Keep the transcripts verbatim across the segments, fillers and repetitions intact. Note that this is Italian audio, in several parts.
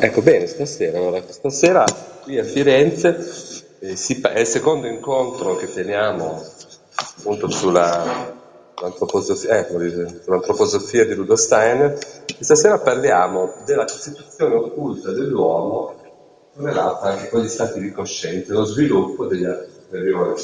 Ecco bene, stasera, allora, stasera qui a Firenze eh, si pa- è il secondo incontro che teniamo appunto sulla l'antroposofia, eh, come dire, sull'antroposofia di Rudolf Steiner, e stasera parliamo della costituzione occulta dell'uomo correlata anche con gli stati di coscienza, lo sviluppo degli atti superiori.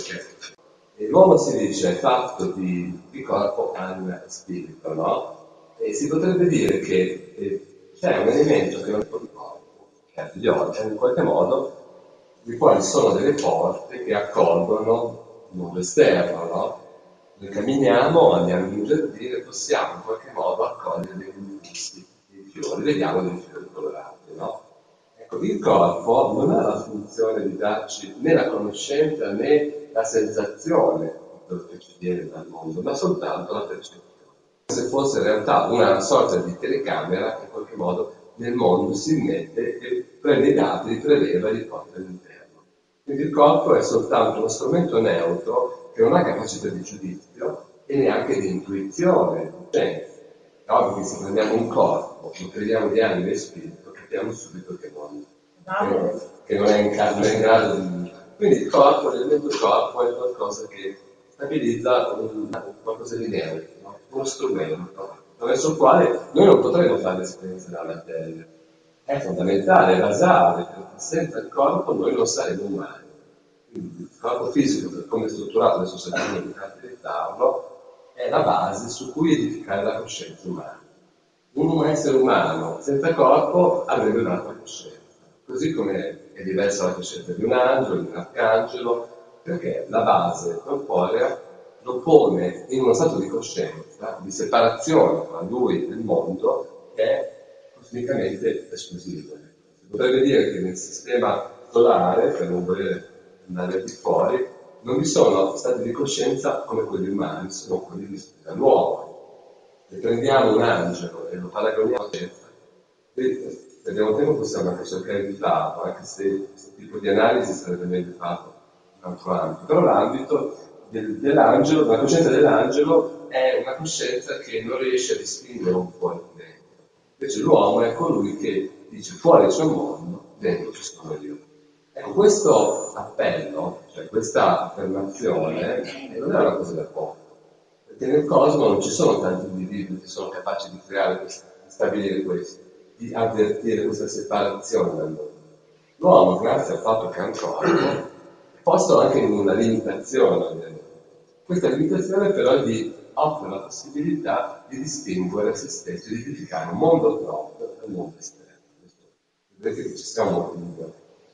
E l'uomo si dice è fatto di, di corpo, anima e spirito, no? E si potrebbe dire che eh, c'è un elemento che non è il corpo, che è gli organi, in qualche modo, di quali sono delle porte che accolgono il mondo esterno, no? Noi camminiamo, andiamo in un giardino e possiamo in qualche modo accogliere dei impulsi, dei fiori, vediamo dei fiori colorati, no? Ecco, il corpo non ha la funzione di darci né la conoscenza né la sensazione di quello che ci viene dal mondo, ma soltanto la percezione. Se fosse in realtà una sorta di telecamera che in qualche modo nel mondo si immette e prende i dati, li preleva e li porta all'interno. Quindi il corpo è soltanto uno strumento neutro che non ha capacità di giudizio e neanche di intuizione, cioè, è ovvio che se prendiamo un corpo, lo prendiamo di anima e spirito, capiamo subito che non, che, che non è in, ca- non è in grado di... Quindi il corpo, l'elemento corpo è qualcosa che stabilizza un, qualcosa di neutro, no? Uno strumento attraverso il quale noi non potremo fare l'esperienza della materia. È fondamentale, è basale, perché senza il corpo noi non saremo umani. Quindi il corpo fisico, per come è strutturato, adesso cerchiamo di caratterizzarlo, è la base su cui edificare la coscienza umana. Un essere umano senza corpo avrebbe un'altra coscienza, così come è diversa la coscienza di un angelo, di un arcangelo, perché la base corporea lo pone in uno stato di coscienza, di separazione tra lui e il mondo, che è cosmicamente esclusivo. Si potrebbe dire che nel sistema solare, per non voler andare di fuori, non vi sono stati di coscienza come quelli umani, sono quelli vissuti dall'uomo. Se prendiamo un angelo e lo paragoniamo a te, se abbiamo tempo possiamo anche cercare di farlo, anche se questo tipo di analisi sarebbe meglio farlo in un altro ambito. Però l'ambito del, dell'angelo, la coscienza dell'angelo è una coscienza che non riesce a distinguere un fuori da dentro. Invece l'uomo è colui che dice fuori c'è un mondo, dentro ci sono io. Ecco, questo appello, cioè questa affermazione, eh, non è una cosa da poco, perché nel cosmo non ci sono tanti individui che sono capaci di creare questo, di stabilire questo, di avvertire questa separazione dal mondo. L'uomo, grazie al fatto che ha un corpo, è posto anche in una limitazione. Questa limitazione però gli offre la possibilità di distinguere se stesso, di edificare un mondo proprio dal mondo esterno. Vedete che ci siamo molto migliori.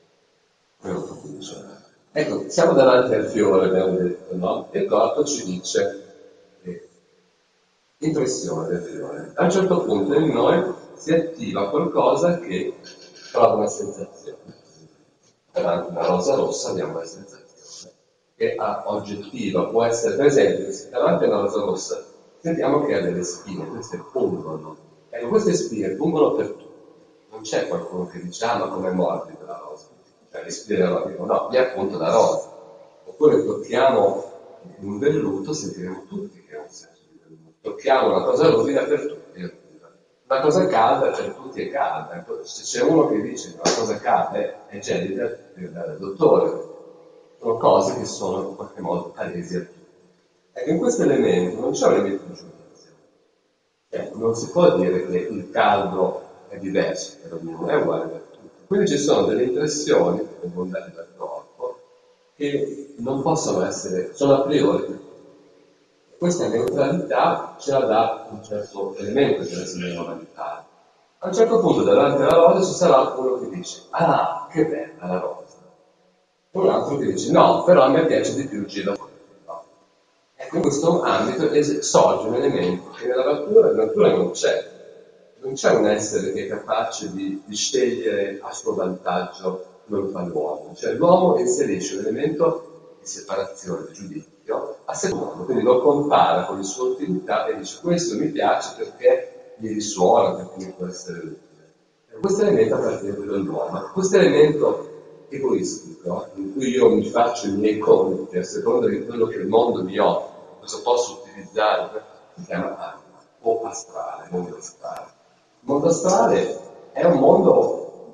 Ecco, siamo davanti al fiore, abbiamo detto, no? E il corpo ci dice eh, impressione del fiore. A un certo punto in noi si attiva qualcosa che prova una sensazione. Davanti a una rosa rossa abbiamo una sensazione che è oggettiva, può essere, per esempio, se davanti a una rosa rossa sentiamo che ha delle spine, queste pungono. Ecco, queste spine pungono per tutti. Non c'è qualcuno che dice, ah, ma com'è morbida la rosa? Cioè, le spine della rosa, dicono, no, è appunto la rosa. Oppure tocchiamo un velluto, sentiremo tutti che è un senso di velluto. Tocchiamo una cosa ruvida, per tutti è ruvida. Una cosa calda per tutti è calda. Se c'è uno che dice che una cosa calda è gelida, deve andare al dottore. Sono cose che sono in qualche modo palesi a tutti. Ecco, in questo elemento non c'è un elemento di giudizio. Cioè, non si può dire che il caldo è diverso per ognuno, è uguale per tutti. Quindi ci sono delle impressioni che vengono date dal corpo che non possono essere, sono a priori per tutti. Questa neutralità ce la dà un certo elemento della normalità. A un certo punto davanti alla rosa ci sarà uno che dice, ah, che bella la rosa. E un altro che dice, no, però a me piace di più il giro. No. Ecco, in questo ambito es- sorge un elemento che nella natura, nella natura non c'è. Non c'è un essere che è capace di, di scegliere a suo vantaggio come lo fa l'uomo. Cioè l'uomo inserisce un elemento di separazione, di giudizio, a secondo, quindi lo compara con le sue utilità e dice questo mi piace perché mi risuona, perché mi può essere utile. E questo elemento appartiene dall'uomo. Questo elemento egoistico, in cui io mi faccio i miei compiti a seconda di quello che il mondo mi offre, cosa posso utilizzare, si chiama anima, o astrale, mondo astrale. Il mondo astrale è un mondo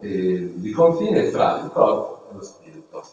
eh, di confine fra il corpo e lo spirito.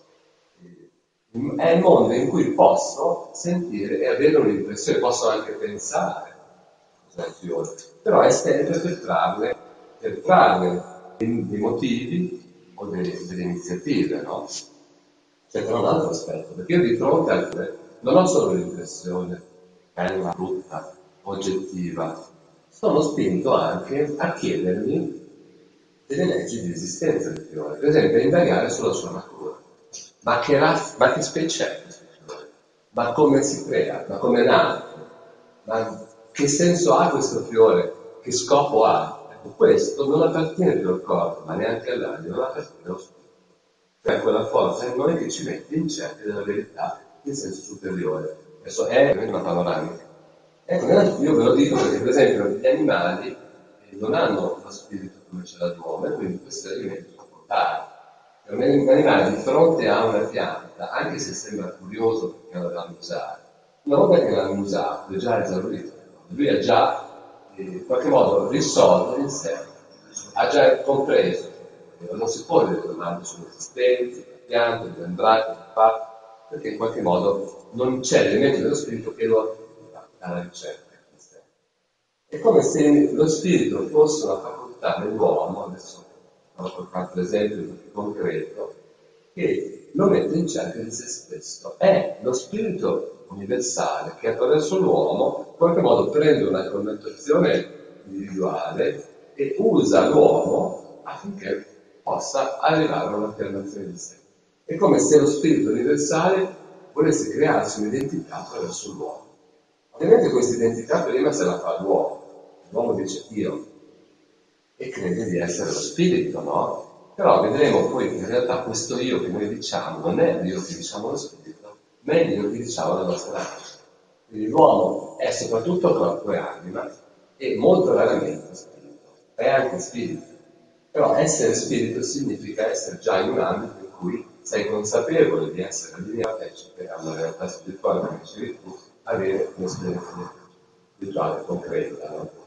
Eh, È il mondo in cui posso sentire e avere un'impressione, posso anche pensare cos'è il fiore, però è sempre per trarne, per trarne dei, dei motivi o delle, delle iniziative, no? C'è però un altro aspetto, perché io di fronte a te non ho solo l'impressione bella, brutta, oggettiva, sono spinto anche a chiedermi delle leggi di esistenza del fiore, per esempio a indagare sulla sua natura. Ma che, razza, ma che specie è questo fiore? Ma come si crea? Ma come è nato? Ma che senso ha questo fiore? Che scopo ha? Ecco, questo non appartiene più al corpo, ma neanche all'anima, non appartiene allo spirito. Cioè quella forza in noi che ci mette incerti della verità in senso superiore. Adesso è una panoramica. Ecco, io ve lo dico perché per esempio gli animali non hanno lo spirito come ce l'ha l'uomo e quindi questi alimenti sono potali. Un animale di fronte a una pianta, anche se sembra curioso perché la deve usare, una volta che l'hanno usato, è già esaurito. Lui ha già eh, in qualche modo risolto in sé, ha già compreso. Non si pone delle domande sull'esistenza, della pianta, degli andrati, del fatto, perché in qualche modo non c'è l'elemento dello spirito che lo attiva alla ricerca. È come se lo spirito fosse una facoltà dell'uomo, adesso farò qualche esempio più concreto, che lo mette in cerca di se stesso. È lo spirito universale che attraverso l'uomo in qualche modo prende una connotazione individuale e usa l'uomo affinché possa arrivare a un'affermazione di sé. È come se lo spirito universale volesse crearsi un'identità attraverso l'uomo. Ovviamente questa identità prima se la fa l'uomo. L'uomo dice io e crede di essere lo spirito, no? Però vedremo poi che in realtà questo io che noi diciamo non è l'io che diciamo lo spirito, ma è l'io che diciamo la nostra anima. Quindi l'uomo è soprattutto corpo e anima e molto raramente spirito, è anche spirito. Però essere spirito significa essere già in un ambito in cui sei consapevole di essere allineato a una realtà spirituale, come dicevi tu, avere un'esperienza spirituale concreta, no?